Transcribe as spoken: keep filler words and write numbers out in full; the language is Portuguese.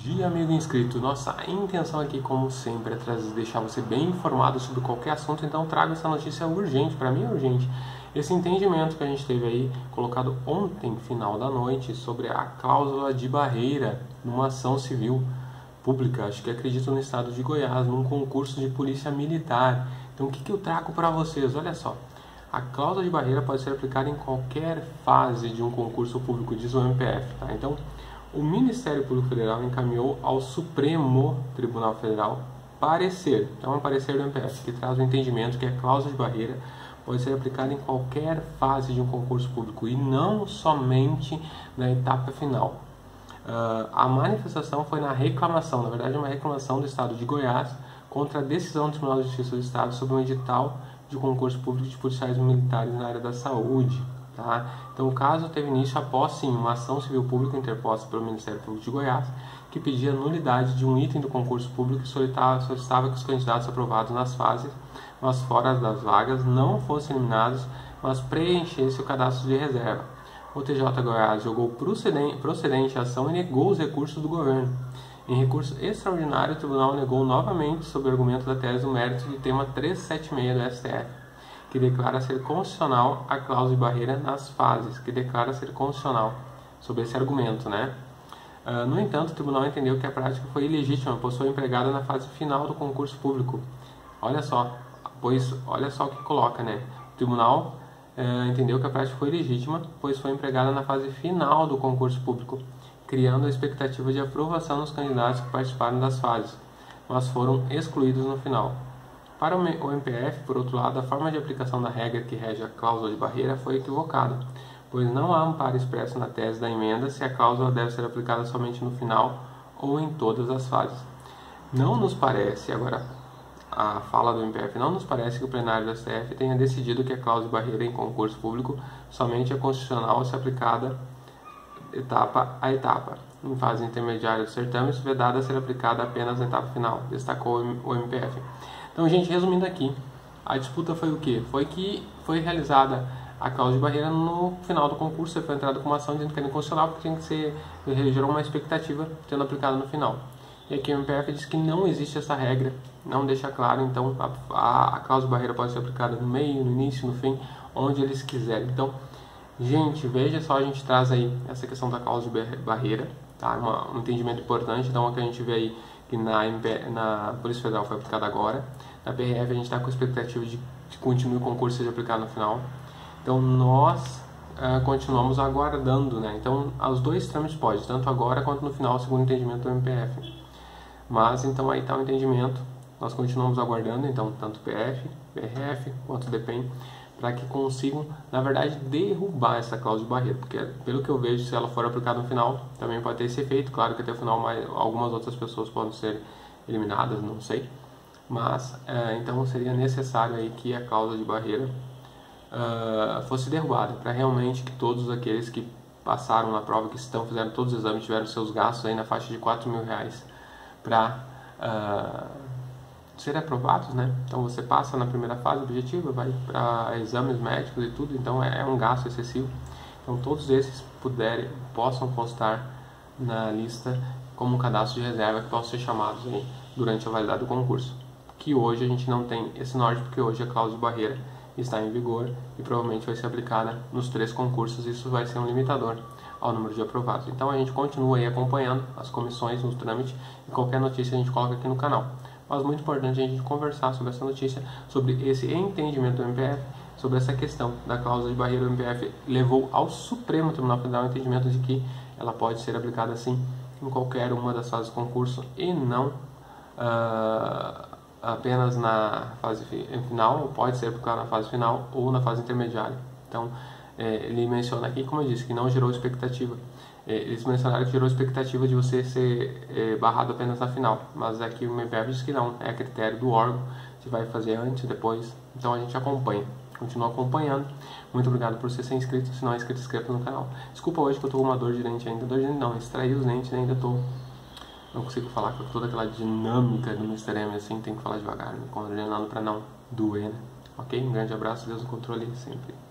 Dia, amigo inscrito, nossa intenção aqui, como sempre, é trazer, deixar você bem informado sobre qualquer assunto, então trago essa notícia urgente, para mim é urgente. Esse entendimento que a gente teve aí, colocado ontem, final da noite, sobre a cláusula de barreira numa ação civil pública, acho que acredito no estado de Goiás, num concurso de polícia militar. Então o que, que eu trago para vocês? Olha só, a cláusula de barreira pode ser aplicada em qualquer fase de um concurso público, diz o M P F, tá? Então, o Ministério Público Federal encaminhou ao Supremo Tribunal Federal parecer, então é um parecer do M P F, que traz o entendimento que a cláusula de barreira pode ser aplicada em qualquer fase de um concurso público e não somente na etapa final. Uh, a manifestação foi na reclamação, na verdade é uma reclamação do Estado de Goiás contra a decisão do Tribunal de Justiça do Estado sobre um edital de concurso público de policiais militares na área da saúde. Tá? Então o caso teve início após sim uma ação civil pública interposta pelo Ministério Público de Goiás, que pedia nulidade de um item do concurso público e solicitava, solicitava que os candidatos aprovados nas fases, mas fora das vagas, não fossem eliminados, mas preenchessem o cadastro de reserva. O T J Goiás jogou procedente, procedente a ação e negou os recursos do governo. Em recurso extraordinário, o tribunal negou novamente sob o argumento da tese do mérito do tema trezentos e setenta e seis do S T F, que declara ser constitucional a cláusula de barreira nas fases, que declara ser constitucional, sobre esse argumento, né? Uh, no entanto, o tribunal entendeu que a prática foi ilegítima, pois foi empregada na fase final do concurso público. Olha só, pois, olha só o que coloca, né? O tribunal uh, entendeu que a prática foi ilegítima, pois foi empregada na fase final do concurso público, criando a expectativa de aprovação dos candidatos que participaram das fases, mas foram excluídos no final. Para o M P F, por outro lado, a forma de aplicação da regra que rege a cláusula de barreira foi equivocada, pois não há amparo expresso na tese da emenda se a cláusula deve ser aplicada somente no final ou em todas as fases. Não nos parece, agora a fala do M P F, não nos parece que o plenário do S T F tenha decidido que a cláusula de barreira em concurso público somente é constitucional se aplicada etapa a etapa. Em fase intermediária dos certames, vedada a ser aplicada apenas na etapa final, destacou o M P F. Então, gente, resumindo aqui, a disputa foi o quê? Foi que foi realizada a cláusula de barreira no final do concurso, foi entrada com uma ação dizendo que era inconstitucional porque tinha que ser, gerou uma expectativa sendo aplicada no final. E aqui o M P F diz que não existe essa regra, não deixa claro, então a, a, a cláusula de barreira pode ser aplicada no meio, no início, no fim, onde eles quiserem. Então, gente, veja só, a gente traz aí essa questão da cláusula de barreira, tá? Uma, um entendimento importante, então é o que a gente vê aí que na, M P, na Polícia Federal foi aplicada agora. Na P R F a gente está com a expectativa de que continue o concurso seja aplicado no final. Então nós uh, continuamos aguardando, né? Então os dois trâmites podem, tanto agora quanto no final, segundo o entendimento do M P F. Mas então aí está o entendimento, nós continuamos aguardando, então tanto P F, P R F quanto D P E M, para que consigam, na verdade, derrubar essa cláusula de barreira, porque pelo que eu vejo, se ela for aplicada no final, também pode ter esse efeito, claro que até o final mais, algumas outras pessoas podem ser eliminadas, não sei, mas é, então seria necessário aí que a cláusula de barreira uh, fosse derrubada, para realmente que todos aqueles que passaram na prova, que estão, fizeram todos os exames, tiveram seus gastos aí na faixa de quatro mil reais para uh, ser aprovados, né? Então você passa na primeira fase objetiva, vai para exames médicos e tudo, então é, é um gasto excessivo. Então todos esses puderem, possam constar na lista como um cadastro de reserva que possam ser chamados aí durante a validade do concurso. Que hoje a gente não tem esse norte, porque hoje a cláusula de barreira está em vigor e provavelmente vai ser aplicada nos três concursos, isso vai ser um limitador ao número de aprovados. Então a gente continua aí acompanhando as comissões no trâmite e qualquer notícia a gente coloca aqui no canal. Mas muito importante a gente conversar sobre essa notícia, sobre esse entendimento do M P F, sobre essa questão da cláusula de barreira. O M P F levou ao Supremo Tribunal Federal o entendimento de que ela pode ser aplicada assim em qualquer uma das fases do concurso e não uh, apenas na fase final, pode ser aplicada na fase final ou na fase intermediária. Então, é, ele menciona aqui, como eu disse, que não gerou expectativa. Eles mencionaram que gerou expectativa de você ser é, barrado apenas na final, mas aqui o M P F diz que não, é a critério do órgão, se vai fazer antes, depois, então a gente acompanha, continua acompanhando. Muito obrigado por você ser inscrito, se não é inscrito, inscreva no canal. Desculpa hoje que eu tô com uma dor de dente ainda, dor de dente não, extraí os dentes, ainda tô, não consigo falar com toda aquela dinâmica do mister M, assim, tem que falar devagar, me coordenando para não doer, né? Ok? Um grande abraço, Deus no controle sempre.